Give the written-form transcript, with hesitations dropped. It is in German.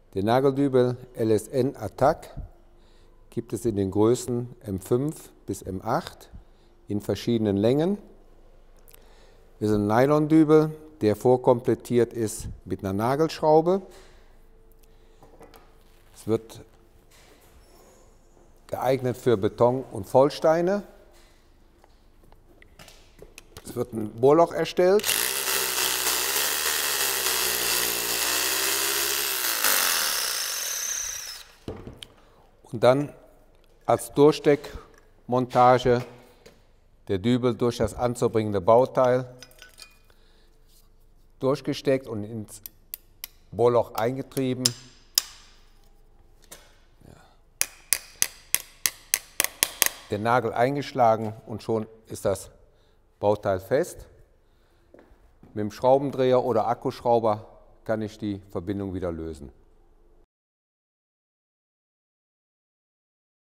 Den Nageldübel LSN Attack gibt es in den Größen M5 bis M8 in verschiedenen Längen. Das ist ein Nylondübel, der vorkomplettiert ist mit einer Nagelschraube. Es wird geeignet für Beton und Vollsteine. Es wird ein Bohrloch erstellt. Und dann als Durchsteckmontage der Dübel durch das anzubringende Bauteil durchgesteckt und ins Bohrloch eingetrieben. Der Nagel eingeschlagen und schon ist das Bauteil fest. Mit dem Schraubendreher oder Akkuschrauber kann ich die Verbindung wieder lösen.